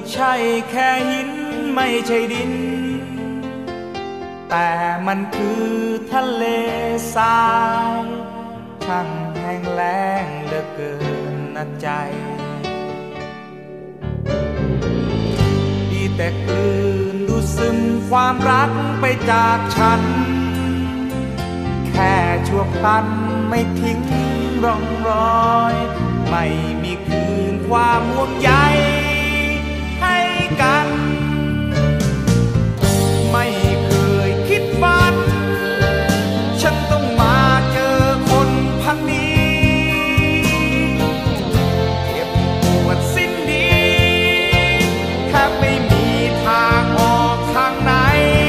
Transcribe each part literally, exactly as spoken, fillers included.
ใช่แค่หินไม่ใช่ดินแต่มันคือทะเลทรายช่างแห้งแล้งเหลือเกินนะใจดีแต่กลืนดูซึมความรักไปจากฉันแค่ชั่วพลันไม่ทิ้งร่องรอยไม่มีคืนความห่วงใยให้กันไม่เคยคิดฝันฉันต้องมาเจอคนพันนี้เจ็บปวดสิ้นดีแทบไม่มีทางออกทางไหน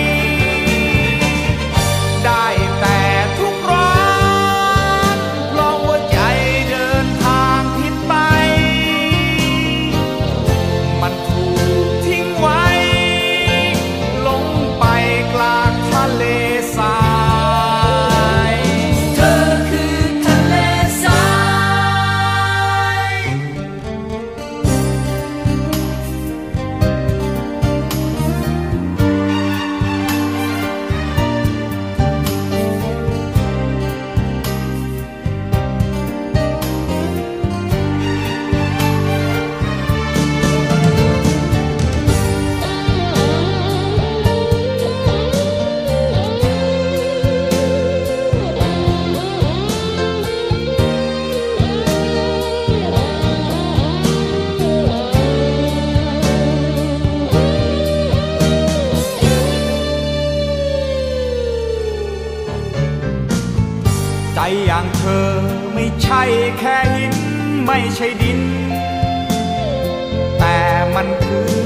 ได้แต่ทุกข์ร้อนเพราะหัวใจเดินทางผิดไปมันถูกทิ้งไว้ลงไปกลางทะเลทรายเธอคือทะเลทรายใจอย่างเธอไม่ใช่แค่หินไม่ใช่ดินแต่มันคือ